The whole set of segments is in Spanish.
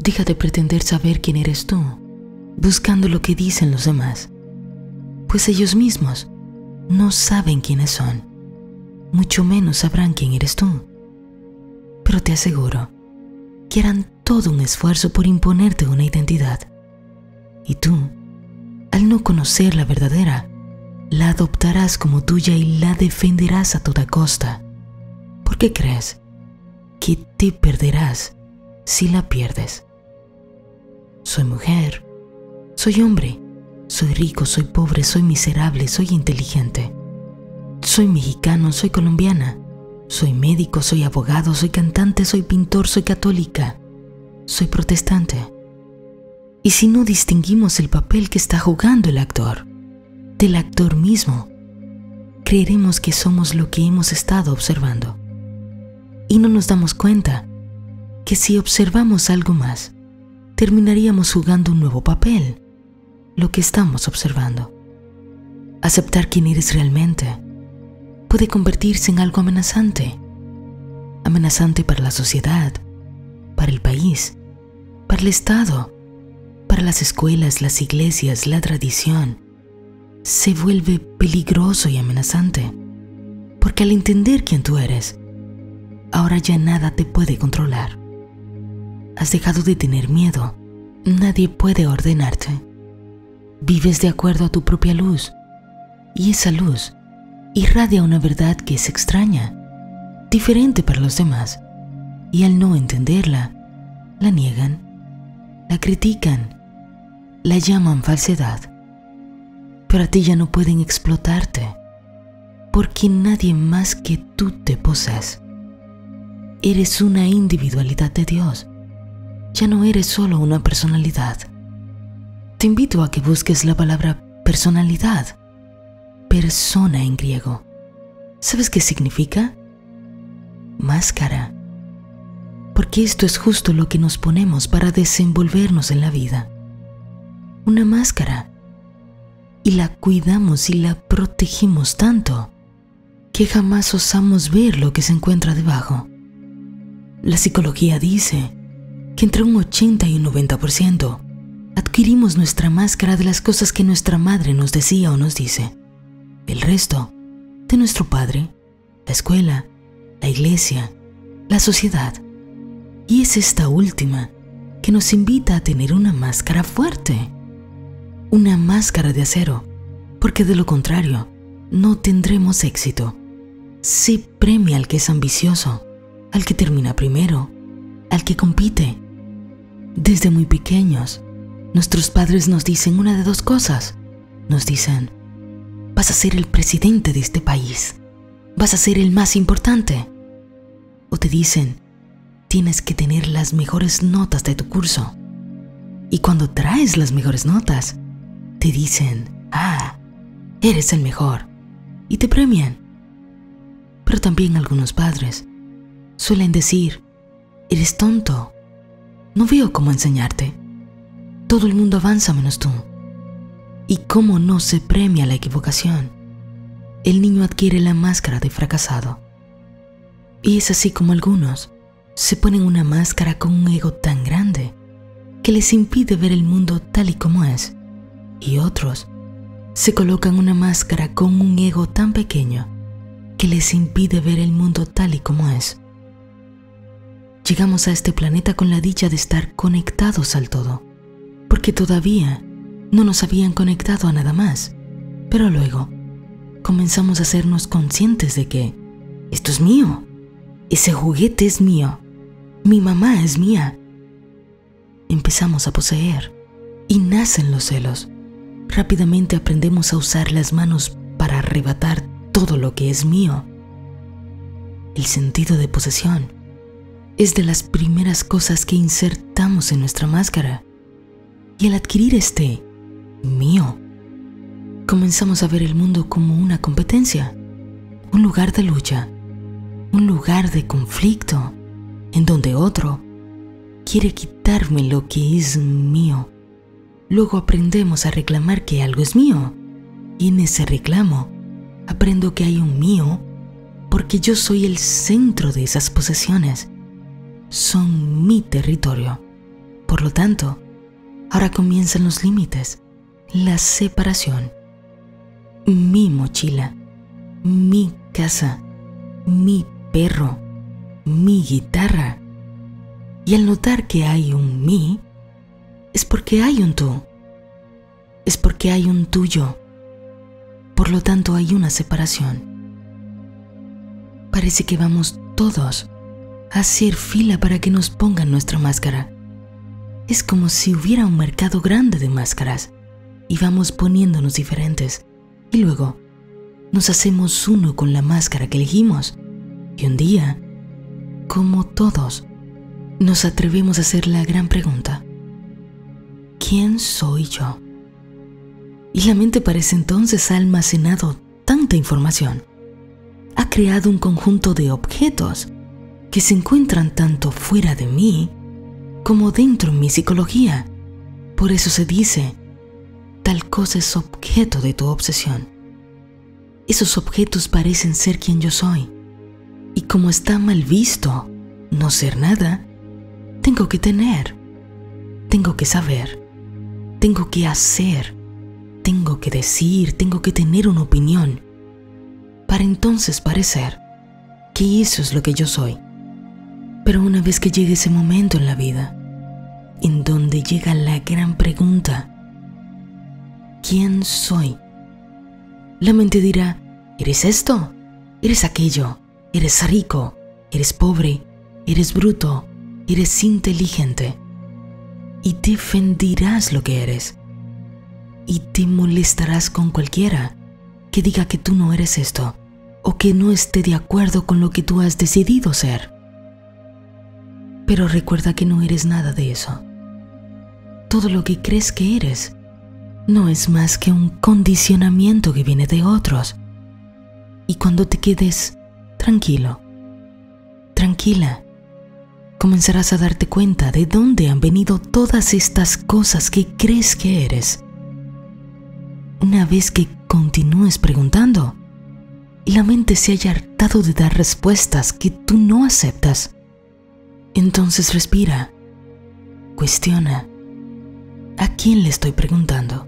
Deja de pretender saber quién eres tú, buscando lo que dicen los demás, pues ellos mismos no saben quiénes son, mucho menos sabrán quién eres tú. Pero te aseguro que harán todo un esfuerzo por imponerte una identidad. Y tú, al no conocer la verdadera, la adoptarás como tuya y la defenderás a toda costa. ¿Por qué crees que te perderás si la pierdes? Soy mujer, soy hombre, soy rico, soy pobre, soy miserable, soy inteligente. Soy mexicano, soy colombiana, soy médico, soy abogado, soy cantante, soy pintor, soy católica, soy protestante. Y si no distinguimos el papel que está jugando el actor del actor mismo, creeremos que somos lo que hemos estado observando. Y no nos damos cuenta que si observamos algo más, terminaríamos jugando un nuevo papel, lo que estamos observando. Aceptar quién eres realmente puede convertirse en algo amenazante. Amenazante para la sociedad, para el país, para el Estado, para las escuelas, las iglesias, la tradición. Se vuelve peligroso y amenazante, porque al entender quién tú eres, ahora ya nada te puede controlar. Has dejado de tener miedo, nadie puede ordenarte. Vives de acuerdo a tu propia luz, y esa luz irradia una verdad que es extraña, diferente para los demás, y al no entenderla, la niegan, la critican, la llaman falsedad. Pero a ti ya no pueden explotarte, porque nadie más que tú te posees. Eres una individualidad de Dios, ya no eres solo una personalidad. Te invito a que busques la palabra personalidad, persona en griego. ¿Sabes qué significa? Máscara. Porque esto es justo lo que nos ponemos para desenvolvernos en la vida. Una máscara. Y la cuidamos y la protegimos tanto que jamás osamos ver lo que se encuentra debajo. La psicología dice que entre un 80 y un 90% adquirimos nuestra máscara de las cosas que nuestra madre nos decía o nos dice. El resto, de nuestro padre, la escuela, la iglesia, la sociedad. Y es esta última que nos invita a tener una máscara fuerte. Una máscara de acero, porque de lo contrario, no tendremos éxito. Se premia al que es ambicioso, al que termina primero, al que compite. Desde muy pequeños, nuestros padres nos dicen una de dos cosas. Nos dicen, vas a ser el presidente de este país, vas a ser el más importante. O te dicen, tienes que tener las mejores notas de tu curso. Y cuando traes las mejores notas, te dicen, eres el mejor, y te premian. Pero también algunos padres suelen decir, eres tonto, no veo cómo enseñarte. Todo el mundo avanza menos tú. ¿Y cómo no se premia la equivocación? El niño adquiere la máscara de fracasado. Y es así como algunos se ponen una máscara con un ego tan grande que les impide ver el mundo tal y como es. Y otros se colocan una máscara con un ego tan pequeño que les impide ver el mundo tal y como es. Llegamos a este planeta con la dicha de estar conectados al todo, porque todavía no nos habían conectado a nada más. Pero luego comenzamos a hacernos conscientes de que esto es mío, ese juguete es mío, mi mamá es mía. Empezamos a poseer y nacen los celos. Rápidamente aprendemos a usar las manos para arrebatar todo lo que es mío. El sentido de posesión es de las primeras cosas que insertamos en nuestra máscara. Y al adquirir este mío, comenzamos a ver el mundo como una competencia, un lugar de lucha, un lugar de conflicto, en donde otro quiere quitarme lo que es mío. Luego aprendemos a reclamar que algo es mío, y en ese reclamo aprendo que hay un mío porque yo soy el centro de esas posesiones. Son mi territorio. Por lo tanto, ahora comienzan los límites, la separación. Mi mochila, mi casa, mi perro, mi guitarra. Y al notar que hay un mí, es porque hay un tú. Es porque hay un tuyo. Por lo tanto, hay una separación. Parece que vamos todos a hacer fila para que nos pongan nuestra máscara. Es como si hubiera un mercado grande de máscaras y vamos poniéndonos diferentes. Y luego nos hacemos uno con la máscara que elegimos. Y un día, como todos, nos atrevemos a hacer la gran pregunta: ¿quién soy yo? Y la mente para ese entonces ha almacenado tanta información. Ha creado un conjunto de objetos que se encuentran tanto fuera de mí como dentro en mi psicología. Por eso se dice, tal cosa es objeto de tu obsesión. Esos objetos parecen ser quien yo soy. Y como está mal visto no ser nada, tengo que tener, tengo que saber, tengo que hacer, tengo que decir, tengo que tener una opinión, para entonces parecer que eso es lo que yo soy. Pero una vez que llegue ese momento en la vida, en donde llega la gran pregunta: ¿quién soy? La mente dirá: ¿eres esto? ¿Eres aquello? ¿Eres rico? ¿Eres pobre? ¿Eres bruto? ¿Eres inteligente? Y defenderás lo que eres. Y te molestarás con cualquiera que diga que tú no eres esto, o que no esté de acuerdo con lo que tú has decidido ser. Pero recuerda que no eres nada de eso. Todo lo que crees que eres no es más que un condicionamiento que viene de otros. Y cuando te quedes tranquilo, tranquila, comenzarás a darte cuenta de dónde han venido todas estas cosas que crees que eres. Una vez que continúes preguntando y la mente se haya hartado de dar respuestas que tú no aceptas, entonces respira, cuestiona: ¿a quién le estoy preguntando?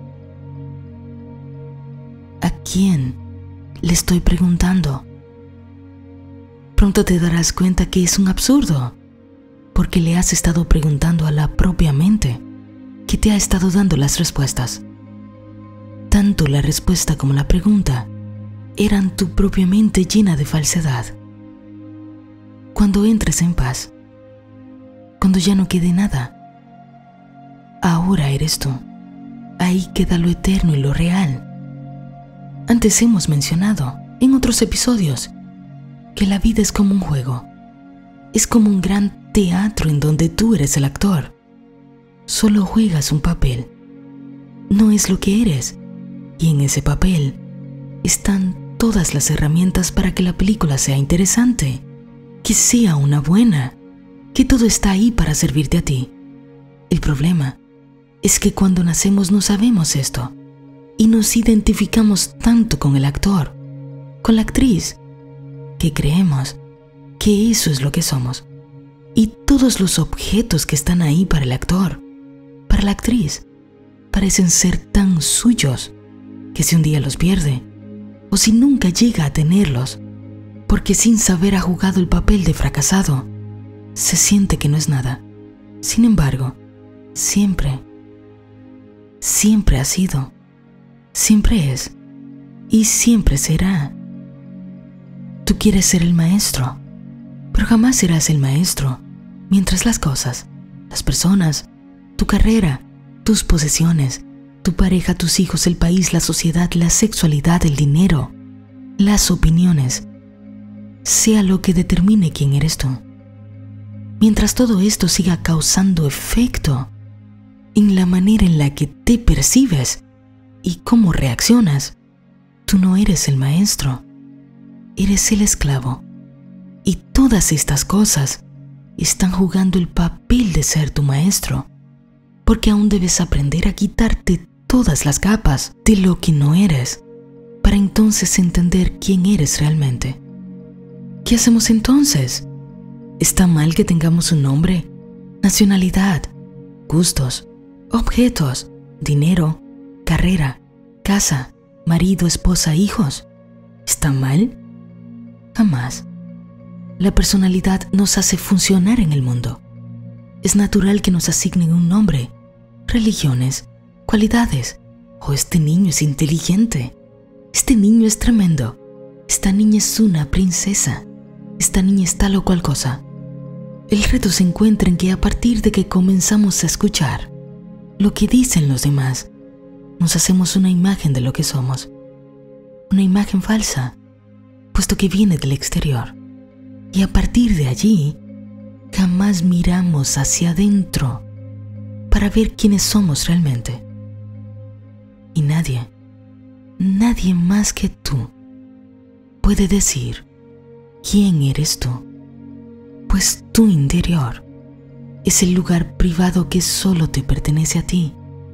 ¿A quién le estoy preguntando? Pronto te darás cuenta que es un absurdo, porque le has estado preguntando a la propia mente que te ha estado dando las respuestas. Tanto la respuesta como la pregunta eran tu propia mente llena de falsedad. Cuando entres en paz, cuando ya no quede nada, ahora eres tú. Ahí queda lo eterno y lo real. Antes hemos mencionado en otros episodios que la vida es como un juego. Es como un gran teatro en donde tú eres el actor. Solo juegas un papel. No es lo que eres. Y en ese papel están todas las herramientas para que la película sea interesante, que sea una buena, que todo está ahí para servirte a ti. El problema es que cuando nacemos no sabemos esto y nos identificamos tanto con el actor, con la actriz, que creemos que eso es lo que somos. Y todos los objetos que están ahí para el actor, para la actriz, parecen ser tan suyos que si un día los pierde, o si nunca llega a tenerlos, porque sin saber ha jugado el papel de fracasado, se siente que no es nada. Sin embargo, siempre ha sido, siempre es y siempre será. Tú quieres ser el maestro, pero jamás serás el maestro mientras las cosas, las personas, tu carrera, tus posesiones, tu pareja, tus hijos, el país, la sociedad, la sexualidad, el dinero, las opiniones, sea lo que determine quién eres tú. Mientras todo esto siga causando efecto en la manera en la que te percibes y cómo reaccionas, tú no eres el maestro, eres el esclavo. Y todas estas cosas están jugando el papel de ser tu maestro, porque aún debes aprender a quitarte todas las capas de lo que no eres, para entonces entender quién eres realmente. ¿Qué hacemos entonces? ¿Está mal que tengamos un nombre, nacionalidad, gustos, objetos, dinero, carrera, casa, marido, esposa, hijos. ¿Está mal? Jamás. La personalidad nos hace funcionar en el mundo. Es natural que nos asignen un nombre, religiones, cualidades. Oh, este niño es inteligente. Este niño es tremendo. Esta niña es una princesa. Esta niña es tal o cual cosa. El reto se encuentra en que a partir de que comenzamos a escuchar lo que dicen los demás, nos hacemos una imagen de lo que somos. Una imagen falsa, puesto que viene del exterior. Y a partir de allí, jamás miramos hacia adentro para ver quiénes somos realmente. Y nadie más que tú puede decir quién eres tú, pues tu interior es el lugar privado que solo te pertenece a ti.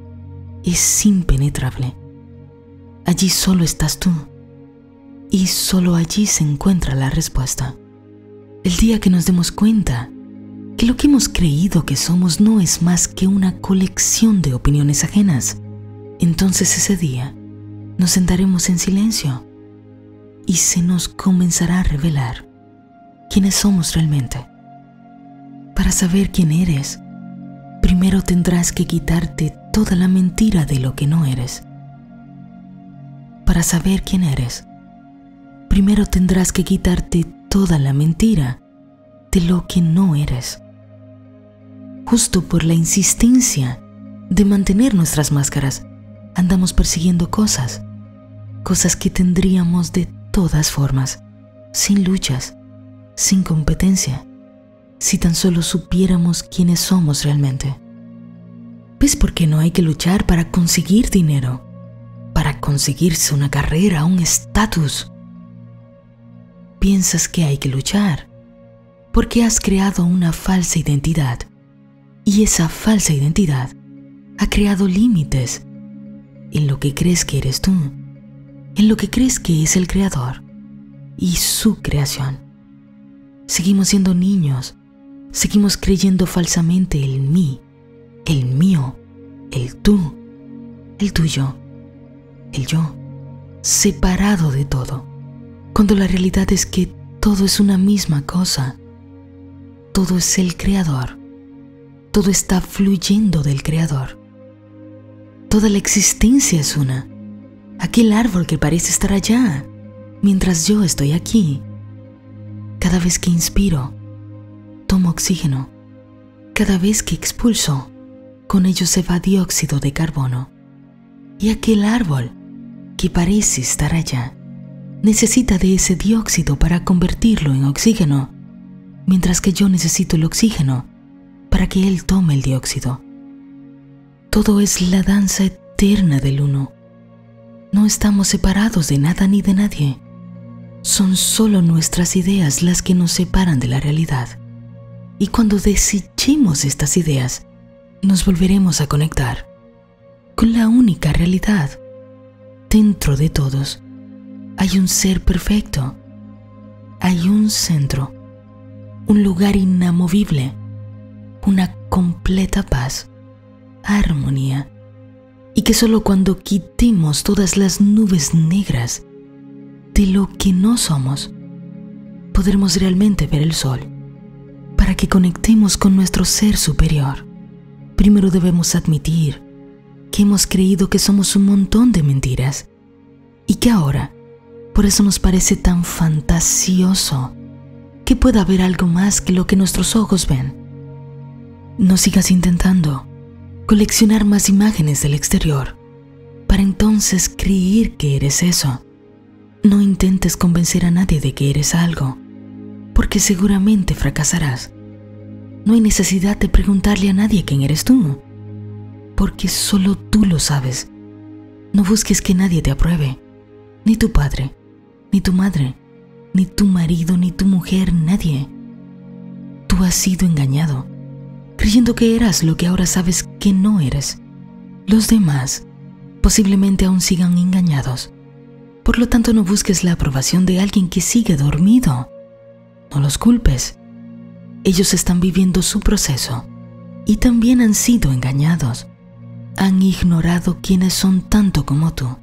Es impenetrable. Allí solo estás tú, y solo allí se encuentra la respuesta. El día que nos demos cuenta que lo que hemos creído que somos no es más que una colección de opiniones ajenas, entonces ese día nos sentaremos en silencio y se nos comenzará a revelar quiénes somos realmente. Para saber quién eres, primero tendrás que quitarte toda la mentira de lo que no eres. Para saber quién eres, primero tendrás que quitarte toda la mentira de lo que no eres. Justo por la insistencia de mantener nuestras máscaras, andamos persiguiendo cosas que tendríamos de todas formas, sin luchas, sin competencia, si tan solo supiéramos quiénes somos realmente. ¿Ves por qué no hay que luchar para conseguir dinero, para conseguirse una carrera, un estatus? Piensas que hay que luchar porque has creado una falsa identidad, y esa falsa identidad ha creado límites en lo que crees que eres tú, en lo que crees que es el creador y su creación. Seguimos siendo niños, seguimos creyendo falsamente el mí, el mío, el tú, el tuyo, el yo, separado de todo, cuando la realidad es que todo es una misma cosa. Todo es el creador, todo está fluyendo del creador. Toda la existencia es una. Aquel árbol que parece estar allá, mientras yo estoy aquí. Cada vez que inspiro, tomo oxígeno. Cada vez que expulso, con ello se va dióxido de carbono. Y aquel árbol que parece estar allá, necesita de ese dióxido para convertirlo en oxígeno, mientras que yo necesito el oxígeno para que él tome el dióxido. Todo es la danza eterna del uno. No estamos separados de nada ni de nadie. Son solo nuestras ideas las que nos separan de la realidad. Y cuando desechemos estas ideas, nos volveremos a conectar con la única realidad. Dentro de todos hay un ser perfecto. Hay un centro, un lugar inamovible, una completa paz, armonía, y que solo cuando quitemos todas las nubes negras de lo que no somos, podremos realmente ver el sol. Para que conectemos con nuestro ser superior, primero debemos admitir que hemos creído que somos un montón de mentiras y que ahora, por eso nos parece tan fantasioso que pueda haber algo más que lo que nuestros ojos ven. No sigas intentando coleccionar más imágenes del exterior para entonces creer que eres eso. No intentes convencer a nadie de que eres algo, porque seguramente fracasarás. No hay necesidad de preguntarle a nadie quién eres tú, porque solo tú lo sabes. No busques que nadie te apruebe, ni tu padre, ni tu madre, ni tu marido, ni tu mujer, nadie. Tú has sido engañado, creyendo que eras lo que ahora sabes que no eres. Los demás posiblemente aún sigan engañados. Por lo tanto, no busques la aprobación de alguien que sigue dormido. No los culpes. Ellos están viviendo su proceso y también han sido engañados. Han ignorado quiénes son tanto como tú.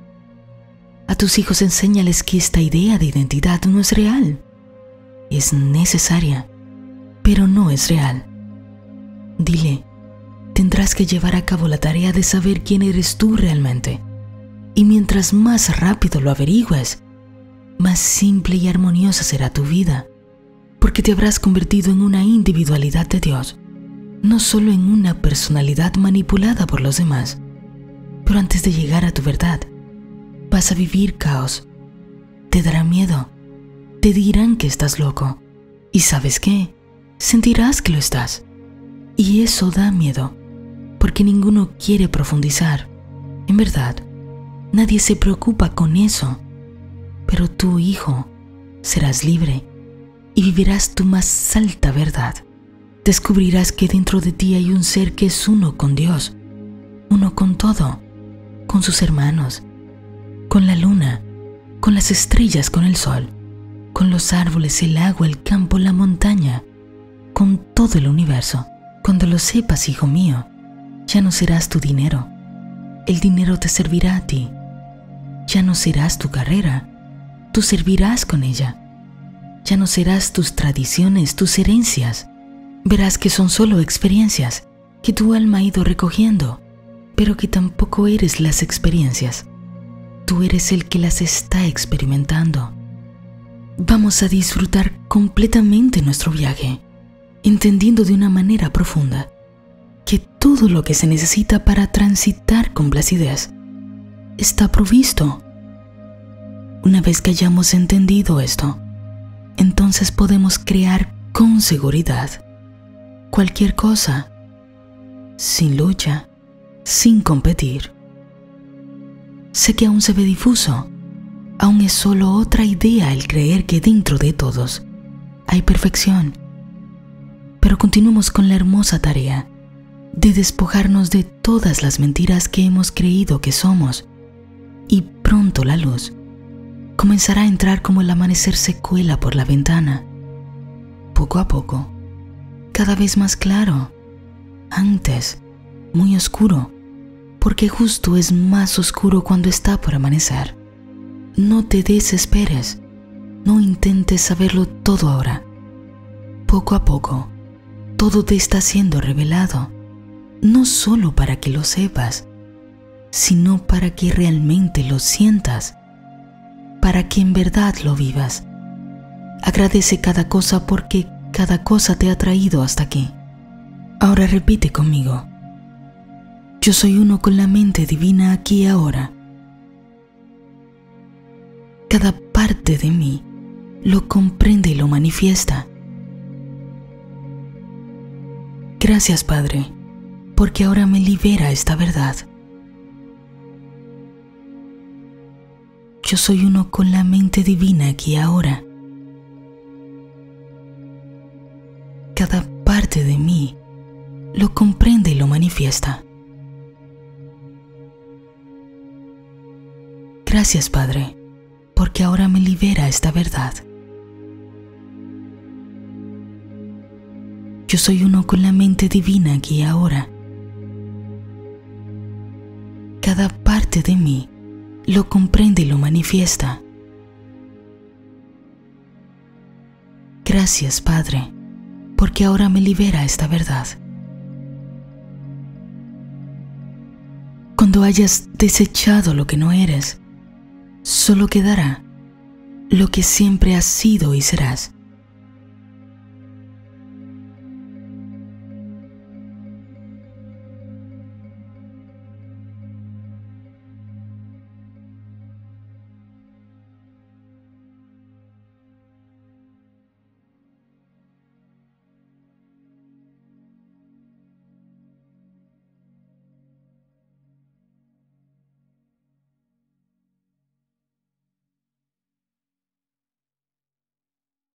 A tus hijos enséñales que esta idea de identidad no es real. Es necesaria, pero no es real. Dile, tendrás que llevar a cabo la tarea de saber quién eres tú realmente. Y mientras más rápido lo averigües, más simple y armoniosa será tu vida, porque te habrás convertido en una individualidad de Dios, no solo en una personalidad manipulada por los demás. Pero antes de llegar a tu verdad, vas a vivir caos. Te dará miedo. Te dirán que estás loco. ¿Y sabes qué? Sentirás que lo estás. Y eso da miedo, porque ninguno quiere profundizar. En verdad, nadie se preocupa con eso. Pero tú, hijo, serás libre y vivirás tu más alta verdad. Descubrirás que dentro de ti hay un ser que es uno con Dios, uno con todo, con sus hermanos, con la luna, con las estrellas, con el sol, con los árboles, el agua, el campo, la montaña, con todo el universo. Cuando lo sepas, hijo mío, ya no serás tu dinero. El dinero te servirá a ti. Ya no serás tu carrera. Tú servirás con ella. Ya no serás tus tradiciones, tus herencias. Verás que son solo experiencias que tu alma ha ido recogiendo, pero que tampoco eres las experiencias. Tú eres el que las está experimentando. Vamos a disfrutar completamente nuestro viaje, entendiendo de una manera profunda que todo lo que se necesita para transitar con placidez está provisto. Una vez que hayamos entendido esto, entonces podemos crear con seguridad cualquier cosa, sin lucha, sin competir. Sé que aún se ve difuso, aún es solo otra idea el creer que dentro de todos hay perfección. Pero continuemos con la hermosa tarea de despojarnos de todas las mentiras que hemos creído que somos, y pronto la luz comenzará a entrar como el amanecer se cuela por la ventana, poco a poco, cada vez más claro, antes muy oscuro, porque justo es más oscuro cuando está por amanecer. No te desesperes, no intentes saberlo todo ahora. Poco a poco, todo te está siendo revelado, no solo para que lo sepas, sino para que realmente lo sientas, para que en verdad lo vivas. Agradece cada cosa porque cada cosa te ha traído hasta aquí. Ahora repite conmigo. Yo soy uno con la mente divina aquí y ahora. Cada parte de mí lo comprende y lo manifiesta. Gracias, Padre, porque ahora me libera esta verdad. Yo soy uno con la mente divina aquí y ahora. Cada parte de mí lo comprende y lo manifiesta. Gracias, Padre, porque ahora me libera esta verdad. Yo soy uno con la mente divina aquí y ahora. Cada parte de mí lo comprende y lo manifiesta. Gracias, Padre, porque ahora me libera esta verdad. Cuando hayas desechado lo que no eres, solo quedará lo que siempre has sido y serás.